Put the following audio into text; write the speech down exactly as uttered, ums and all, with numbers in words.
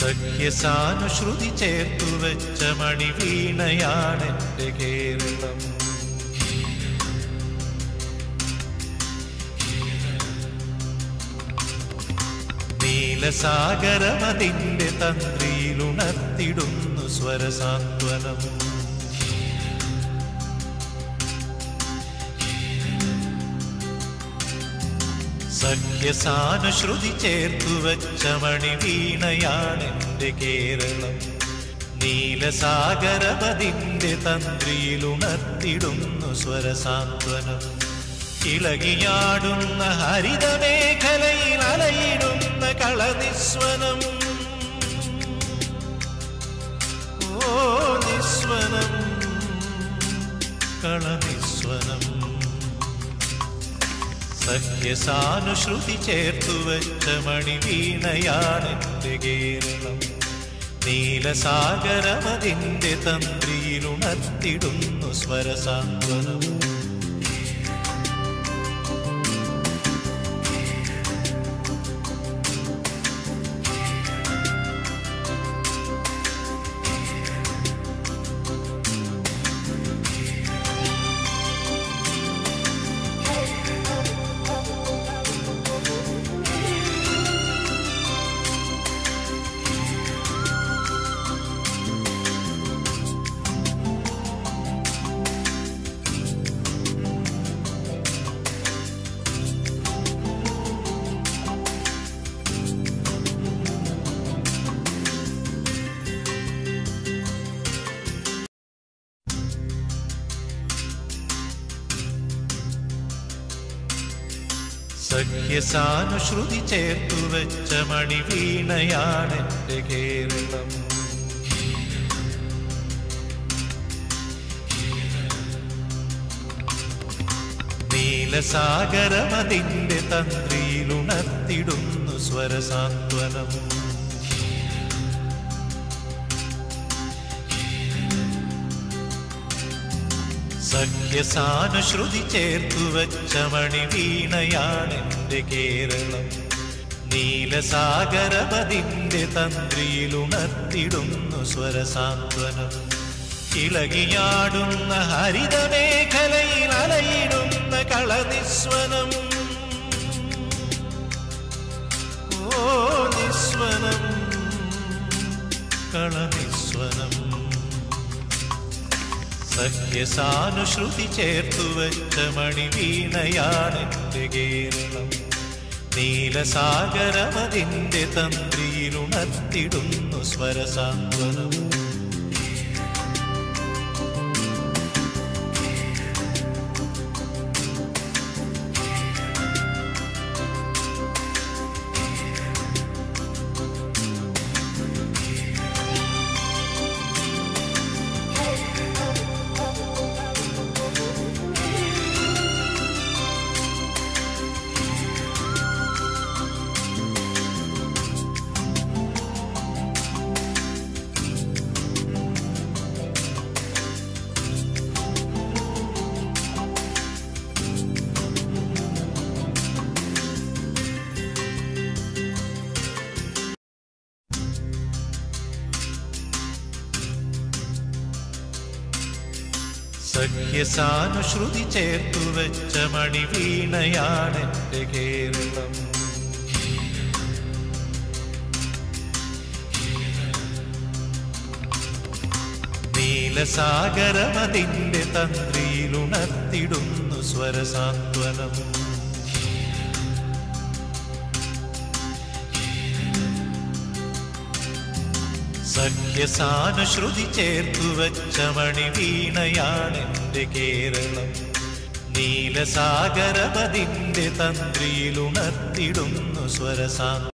സഖ്യസാനുശ്രുതി ചേർത്തു വെച്ച മണിവീണയാണെന്റെ കേരളം. നീലസാഗരമതിന്റെ തന്ത്രിയിലുണർത്തിടുന്നു സ്വരസാന്ത്വനം. സഖ്യസാനുശ്രുതി ചേർത്തു വെച്ച മണിവീണയാണെന്റെ കേരളം. നീലസാഗരപതിന്റെ തന്ത്രിയിലുണർത്തിടുന്നു സ്വരസാന്ത്വനം. ഇളകിയാടുന്ന ഹരിതമേഖലയിൽ അലയിടുന്ന കളനിസ്വനം. ഓ നിസ്വനം, കളനിസ്വനം. സഖ്യസാനുശ്രുതി ചേർത്തു വെച്ച മണിവീണയാണെന്റെ കേരളം. നീലസാഗരമതിന്റെ തന്ത്രിയിലുണർത്തിടുന്നു സ്വരസാന്ത്വനം. സഖ്യസാനുശ്രുതി ചേർത്തു വെച്ച മണിവീണയാണെന്റെ കേരളം. നീലസാഗരമതിന്റെ തന്ത്രിയിലുണർത്തിടുന്നു സ്വരസാന്ത്വനം. സഖ്യസാനുശ്രുതി ചേർത്തു വെച്ച മണിവീണയാണെന്റെ കേരളം. നീലസാഗരപതിന്റെ തന്ത്രിയിലുണർത്തിടുന്നു സ്വരസാന്ത്വനം. ഇളകിയാടുന്ന ഹരിതമേഖലയിൽ അലയിടുന്ന കളനിസ്വനം. ഓ നിസ്വനം, കളനിസ്വനം. സഖ്യസാനുശ്രുതി ചേർത്തു വെച്ച മണിവീണയാണെന്റെ കേരളം. നീലസാഗരമതിന്റെ തന്ത്രിയിലുണർത്തിടുന്നു സ്വരസാന്ത്വനം. സഖ്യസാനുശ്രുതി ചേർത്തു വെച്ച മണിവീണയാണെന്റെ കേരളം. നീലസാഗരമതിന്റെ തന്ത്രിയിലുണർത്തിടുന്നു സ്വരസാന്ത്വനം. സഖ്യസാനുശ്രുതി ചേർത്തു വെച്ച മണിവീണയാണെന്റെ കേരളം. നീലസാഗരപതിന്റെ തന്ത്രിയിലുണർത്തിടുന്നു സ്വരസാന്ത്വനം.